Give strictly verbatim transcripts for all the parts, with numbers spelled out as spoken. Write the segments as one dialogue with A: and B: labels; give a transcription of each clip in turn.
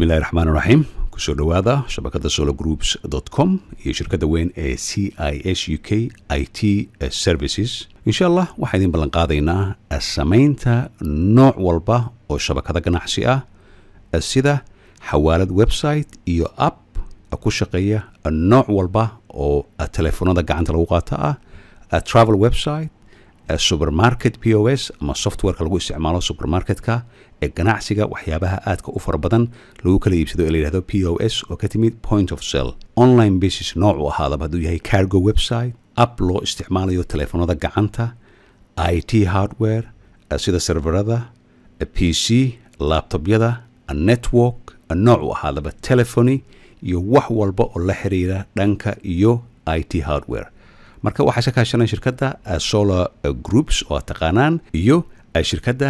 A: بسم الله الرحمن الرحيم كسر دوادا شبكة sola groups dot com هي شركة وين C I S U K I T Services إن شاء الله واحدين بلنقاضينا السمينتا نوع والبا أو شبكة جناحسية السيدة حوالة ويب سايت إيو أب أكو شقية النوع والبا أو التلفون ده قاعد تلوقاتها الترافل ويب سايت السوبر ماركت بي او اس أما السوفت وير كالغو استعماله سوبر ماركت كا الجناحسية وحيابها آد كأوفر بدن لو كلا يبسدوا إلى هذا بي او اس وكتميد point of sale online basis نوع هذا بدو يهي cargo ويب سايت أب لو استعماله يو تلفون ده قاعدته آي تي hardware السيدة سيرفر هذا بي سي لابتوب يدا النتورك النوع هذا بالتلفوني يو وحول بقى الله حريرة دانكا يو آي تي hardware marka waxa ka kaashanay shirkadda SolaGroups oo taqaanaan iyo shirkadda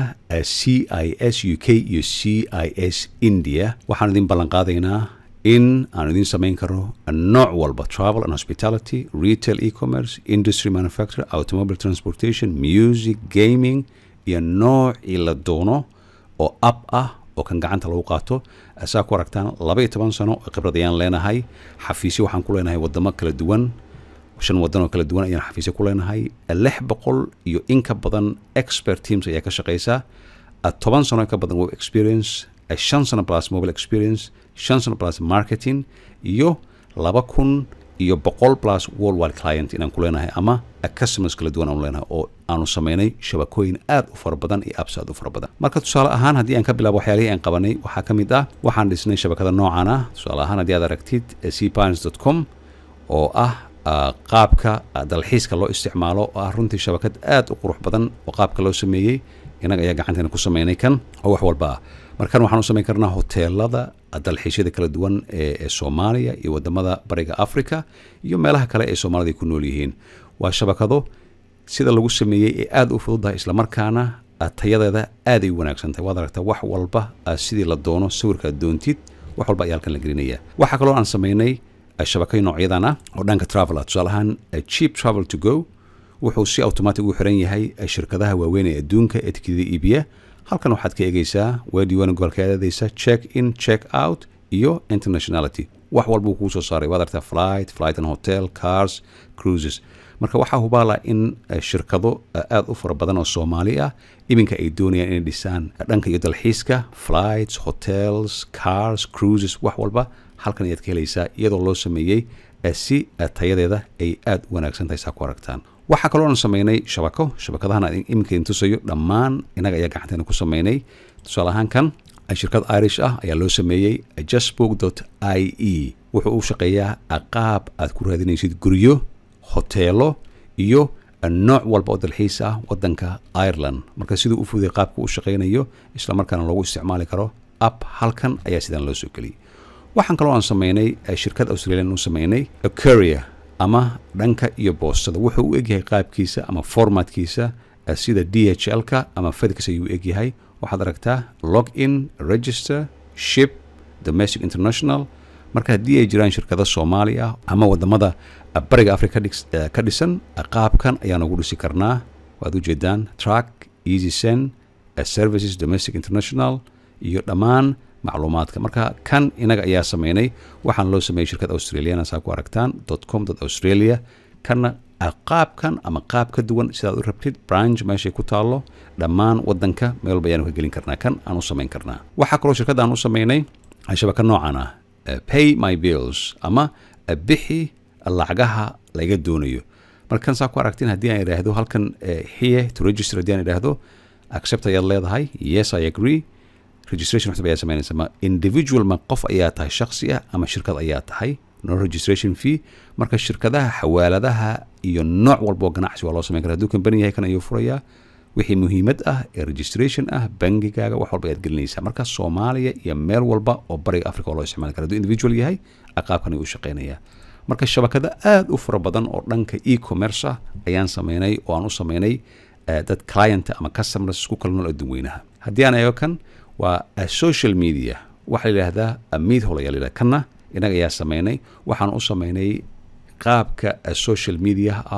A: C I S U K iyo C I S India waxaan idin ballan qaadaynaa in aan idin sameyn karo nooc walba travel and hospitality retail e-commerce industry manufacturing automobile transportation music gaming iyo nooc ila doono oo app ah oo kan gacanta lagu qaato asaa ku aragtaan laba iyo toban sano khibrad ayaan leenahay xafiisyo waxaan ku leenahay wadamo kala duwan shan wadano kala duwan ayaan xafiisyo ku leenahay lix boqol iyo in ka badan expert teams ayaa ka shaqeysa toban sano ka badan web experience shan sano plus mobile experience shan sano plus marketing iyo laba kun iyo boqol plus worldwide client inaan ku leenahay ama customers kala duwan aan leenahay oo aanu sameynay shabakooyin aad u fara badan iyo apps aad u fara badan marka tusaale ahaan haddii aan ka bilaabo waxyaalihii aan qabanay waxaa ka mid ah waxaan dhisnay shabakada noocan ah tusaale ahaan haddii aad aragtid c pines dot com oo ah qaabka dalxiiska loo isticmaalo oo ah runtii shabakad aad u qurux badan oo qaabka loo sameeyay inaga ayaa gacanteena ku sameynay kan oo wax walba ah markan waxaan u sameyn karnaa hoteelada dalxiisyada kala duwan ee Soomaaliya iyo wadamada bariga Afrika iyo meelaha kale ee Soomaalida ku nool yihiin waa shabakado sida lagu sameeyay ee aad u fududahay isla markaana tayadeeda aad ay wanaagsan tahay waad aragtaa wax walba sidii la doono sawirka doontid wax walba ayaa halkan la gelinaya waxa kale oo aan sameynay shabakay noocyadana oo dhanka travel tusaale ahaan cheap travel to go wuxuu si automatic u xiran yahay shirkadaha waaweyn ee adduunka ee tikidada iibiya halkan waxaad ka eegaysaa waa diiwaan gobolkeedaysa check in check out iyo internationality wax walba uu ku soo saaray waad aragtaa flight flight and hotel cars cruises marka waxaa hubaala in shirkado aad u fara badan oo Soomaali ah iminka ay doonayaan inay dhisaan dhanka iyo dalxiiska flights hotels cars cruises wax walba halkan ayaad ka helaysaa iyadoo loo sameeyay si tayadeeda ay aad u wanaagsan tahay saa ku aragtaan waxa kale oo aan sameynay shabako shabakadahan iminka intusayo dhammaan inaga ayaa gacanteena ku sameynay tusaale ahaan kan shirkad Irish ah ayaa loo sameeyay justbook dot I E wuxuu u shaqeeyaa qaab aad ku raadinaysid guryo hoteelo iyo nooc walba oo dalxiis ah wadanka Ireland marka sidoo u fududay qaabka uu shaqeynayo isla markaana loogu isticmaali karo app halkan ayaa sidaan loo soo geliyay waxaan kaloo aan sameynay shirkad Australian u sameynay courier ama dhanka iyo boostada wuxuu u egyahay qaabkiisa ama formatkiisa sida D H L ka ama FedEx ayuu u egyahay waxaad aragtaa log in register ship domestic international marka haddii ay jiraan shirkada Soomaaliya ama wadamada bariga Afrika ka dhisan qaabkan ayaan ugu dhisi karnaa waad u jeedaan track easy send services domestic international iyo dhammaan macluumaadka marka kan inaga ayaa sameynay waxaan loo sameeyay shirkad Australian saa ku aragtaan .com.australia kana qaabkan ama qaab ka duwan sidaad u rabtid branch meesha ku taalo dhammaan wadanka meel bayaan ka gelin karnaa kan aan u sameyn karnaa waxa kale oo shirkadda aan u sameynay shabakad noocan ah pay my bills ama bixi lacagaha laga doonayo markan saa ku aragtiin haddii aan iraahdo halkan here to register haddii aan iraahdo accept ayaad leedahay yes I agree registration waxba ayaa sameynaysa ma individual ma qof ayaa tahay shakhsi ah ama shirkad ayaa tahay no registration fee marka shirkadaha xawaaladaha iyo nooc walba oo ganacsi waa loo sameyn karaa hadduu company yahay kan ayuu furayaa wixii muhiimad ah ee registration ah bangigaaga wax walba ayaad gelinaysaa marka Soomaaliya iyo meel walba oo bariga Afrika oo loo isticmaali karo hadduu individual yahay qaabkan ayuu u shaqeynayaa marka shabakada aad u fara badan oo dhanka e-commerce ah ayaan sameynay oo aan u sameynay dad client ama customers ku kala nool adduunweynaha haddii aan eego kan waa social media waxa la yiraahdaa mid hol ayaa la yiraahdaa kana inaga ayaa sameynay waxaan u sameynay qaabka social media ah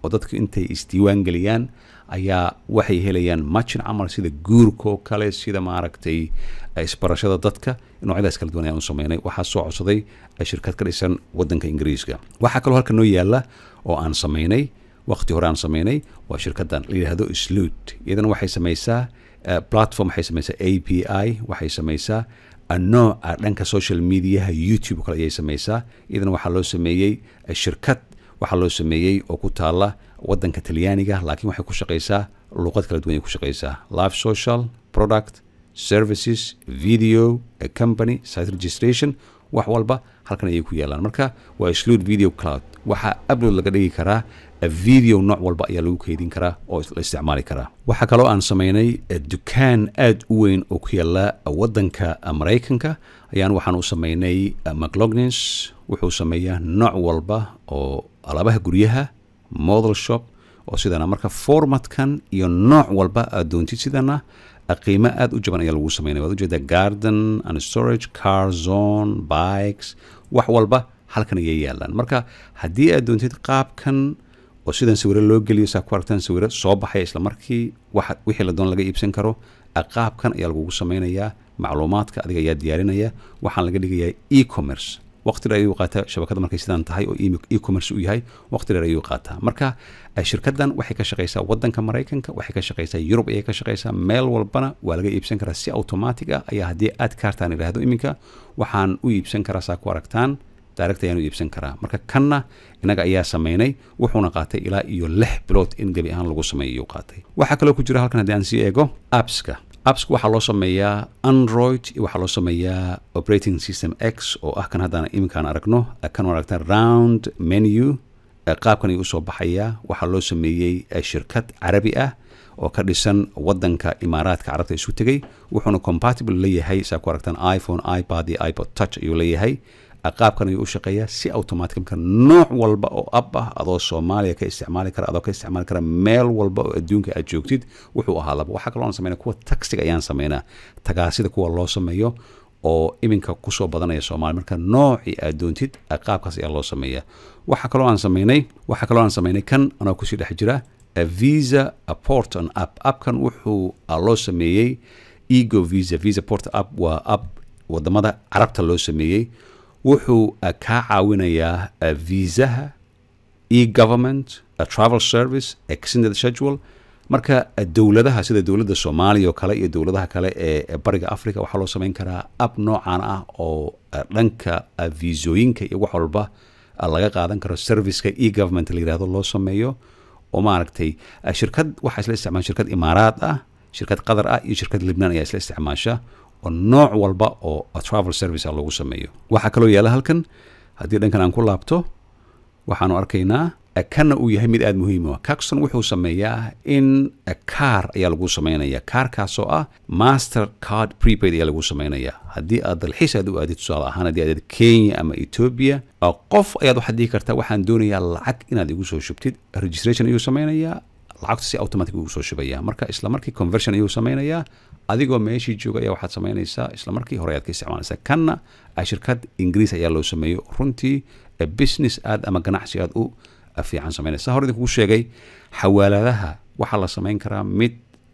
A: oo dadku intay isdiiwaan geliyaan ayaa waxay helayaan matchin camal sida guurka oo kale sida maaragtay isbarashada dadka noocyadaas kala duwan ayaan u sameynay waxaa soo codsaday shirkad ka dhisan waddanka ingiriiska waxaa kaloo halka noo yaala oo aan sameynay waqti hore aan sameynay waa shirkaddan la yidhaahdo sluut iyadana waxay samaysaa platform waxay samaysaa a p i waxay samaysaa nooca dhanka social mediaha youtube kale ayay samaysaa iyadana waxaa loo sameeyey shirkad waxaa loo sameeyey oo ku taala waddanka talyaaniga laakiin waxay ku shaqaysaa luqad kala duwan ay ku shaqaysaa live social product services video a company site registration wax walba halkan ayay ku yaalaan marka waa sluut video cloud waxaa upload laga dhigi karaa video nooc walba ayaa lagu keydin karaa oo la isticmaali karaa waxaa kaloo aan sameynay dukaan aad u weyn oo ku yaala waddanka maraykanka ayaan waxaan u sameynay mclognins wuxuu sameeyaa nooc walba oo alaabaha guryaha model shop oo sidana marka formatkan iyo nooc walba aad doontid sidana qiimo aad u jaban ayaa lagu sameynaya waad ujeedaa garden and storage car zone bikes wax walba halkan ayay yaalaan marka haddii aad doontid qaabkan oo sidan sawiro loo geliyo saa ku aragtaan sawiro soo baxaya isla markii wixii la doon laga iibsan karo qaabkan ayaa lagugu sameynayaa macluumaadka adiga ayaa diyaarinaya waxaan laga dhigayaa e-commerce waqti dheer ayuu qaataa shabakada markay sidaan tahay oo e-commerce u yahay waqti dheer ayuu qaataa marka shirkaddan waxay ka shaqaysaa waddanka maraykanka waxay ka shaqaysaa yurub ayay ka shaqaysaa meel walbana waa laga iibsan karaa si automatic ah ayaa haddii aad kaartaan idhaahdo iminka waxaan u iibsan karaa saa ku aragtaan direct ayaan u iibsan karaa marka kanna inaga ayaa sameynay wuxuuna qaatay ilaa iyo lix bilood in gebi ahaan lagu sameeyo ayuu qaatay waxaa kaloo ku jira halkan haddii aan sii eego appska appska waxaa loo sameeyaa android waxaa loo sameeyaa operating system x oo ah kan haddaan iminkaan aragno kan aragtaan round menu qaabkan ayuu usoo baxayaa waxaa loo sameeyey shirkad carabi ah oo ka dhisan waddanka imaaraadka carabta isu tegay wuxuuna compatible leeyahay saa ku aragtaan iphone ipad iyo ipod touch ayuu leeyahay qaabkan ayuu u shaqeeyaa si automatic marka nooc walba oo app ah adoo Soomaaliya ka isticmaali kara adoo ka isticmaali kara meel walba oo adduunka aad joogtid wuxuu ahaa laba waxa kale oo aan sameynaa kuwa taxiga ayaan sameynaa tagaasida kuwa loo sameeyo oo iminka ku soo badanaya Soomaaliya marka nooci aad doontid qaabkaas ayaa loo sameeyaa waxa kale oo aan sameynay waxa kale oo aan sameynay kan anoo ku sii dhex jira visa port on app app kan wuxuu loo sameeyay ego visa visa port app waa app wadamada carabta loo sameeyay wuxuu ka caawinayaa viisaha e-government travel service extended schedule marka dowladaha sida dowladda Soomaaliya oo kale iyo dowladaha kale ee bariga Afrika waxaa loo sameyn karaa app noocan ah oo dhanka viisooyinka iyo wax walba laga qaadan karo serviceka e-government la yiraahdo loo sameeyo oo maaragtay shirkad waxa isla isticmaashaa shirkad Imaaraat ah shirkad Qatar ah iyo shirkad Lebanon ayaa isla isticmaasha oo nooc walba oo travel service lagu sameeyo waxa kaloo yaala halkan haddii dhankan aan ku laabto waxaanu arkaynaa kana uu yahay mid aad muhiim ah Kakson wuxuu sameeyaa in car ayaa lagu sameynaya carkaas oo ah master card prepaid ayaa lagu sameynaya haddii aad dalxiis aad u aadid tusaale ahaan haddii aad Kenya ama Ethiopia qof ayaad waxaad dhihi kartaa waxaan doonayaa lacag inaad igu soo shubtid registration ayuu sameynayaa lacagta si automatic ugu soo shubaya marka isla markii conversion ayuu sameynayaa adigoo meeshii jooga ayaa waxaad sameynaysaa isla markii hore aad ka isticmaalaysaa kanna shirkad Ingiriis ayaa loo sameeyo runtii business aad ama ganacsi aad u fiican sameynaysaa hore idinku sheegay xawaaladaha waxaa la sameyn karaa mid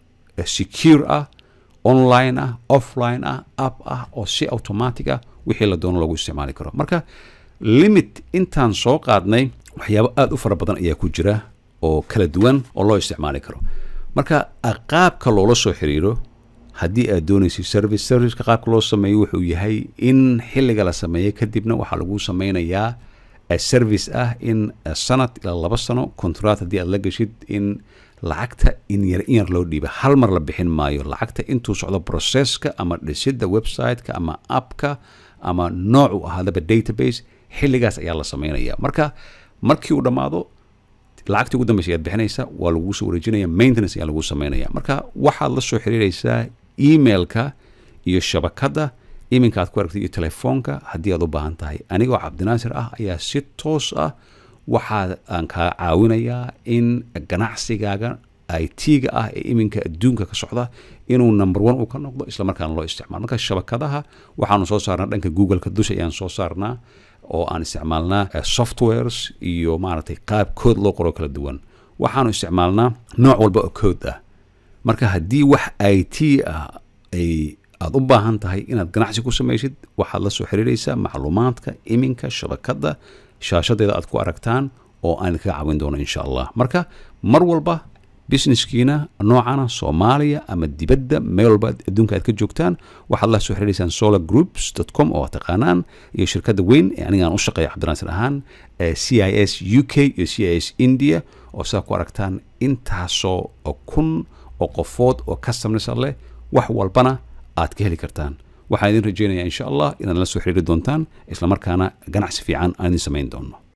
A: secure ah online ah offline ah app ah oo si automatic ah wixii la doono lagu isticmaali karo marka limit intaan soo qaadnay waxyaabo aad u fara badan ayaa ku jira oo kala duwan oo loo isticmaali karo marka qaabka loola soo xiriiro haddii aad doonaysid service serviceka qaabka loo sameeyo wuxuu yahay in xilliga la sameeyo kadibna waxaa lagu sameynayaa service ah in sanad ilaa laba sano contract haddii aad la gashid in lacagta in yar in yar loo dhiiba hal mar la bixin maayo lacagta intuu socdo processka ama dhisidda website-ka ama appka ama nooc u ahaadaba database xilligaas ayaa la sameynaya marka markii uu dhammaado lacagtii ugu dambaysa ayaad bixinaysaa waa lagu soo wareejinaya maintenance ayaa lagu sameynaya marka waxaad la soo xiriiraysaa emailka iyo shabakadda iminka aad ku aragtay iyo telefoonka haddii aad u baahan tahay anigoo cabdinaasir ah ayaa si toos ah waxaa aan kaa caawinayaa in ganacsigaaga I T-ga ah ee iminka adduunka ka socda inuu number one uu ka noqdo isla markaana loo isticmaalo marka shabakadaha waxaanu soo saarnaa dhanka Google-ka dusha ayaan soo saarnaa oo aan isticmaalnaa softwares iyo maaragtay qaab kood loo qoro kala duwan waxaanu isticmaalnaa nooc walba oo code ah marka haddii wax I T ah ay aad u baahan tahay inaad ganacsi ku samaysid waxaad la soo xiriiraysaa macluumaadka iminka shabakadda shaashadeeda aad ku aragtaan oo aan kaga caawin doono insha allah marka mar walba businesskiina noocana Soomaaliya ama dibadda meel walba adduunka aad ka joogtaan waxaad la soo xiriiraysaan solar groups dot com oo taqaanaan iyo shirkadda weyn ee aniga aan u shaqeeyo Cabdinaasir ahaan ee C I S U K iyo C I S India oo saa ku aragtaan intaasoo oo kun oo qofood oo customers leh wax walbana aad ka heli kartaan waxaan idin rajaynayaa insha allah inaad la soo xiriiri doontaan isla markaana ganacsi fiican aan idin samayn doono